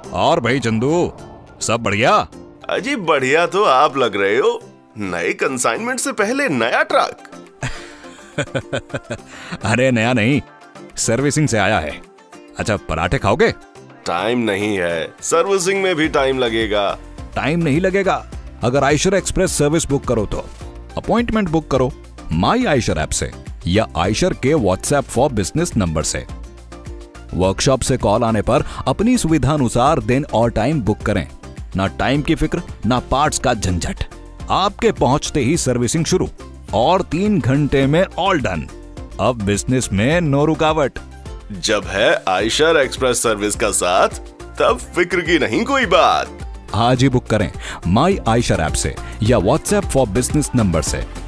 और भाई चंदू, सब बढ़िया? अजी बढ़िया तो आप लग रहे हो। नए कंसाइनमेंट से पहले नया ट्रक। अरे नया नहीं, सर्विसिंग से आया है। अच्छा, पराठे खाओगे? टाइम नहीं है, सर्विसिंग में भी टाइम लगेगा। टाइम नहीं लगेगा? अगर आयशर एक्सप्रेस सर्विस बुक करो तो अपॉइंटमेंट बुक करो माई आयशर ऐप से या आयशर के व्हाट्सएप फॉर बिजनेस नंबर से। वर्कशॉप से कॉल आने पर अपनी सुविधा अनुसार दिन और टाइम बुक करें। ना टाइम की फिक्र, ना पार्ट्स का झंझट। आपके पहुंचते ही सर्विसिंग शुरू और 3 घंटे में ऑल डन। अब बिजनेस में नो रुकावट। जब है आयशर एक्सप्रेस सर्विस का साथ, तब फिक्र की नहीं कोई बात। आज ही बुक करें माई आयशर ऐप से या व्हाट्सएप फॉर बिजनेस नंबर से।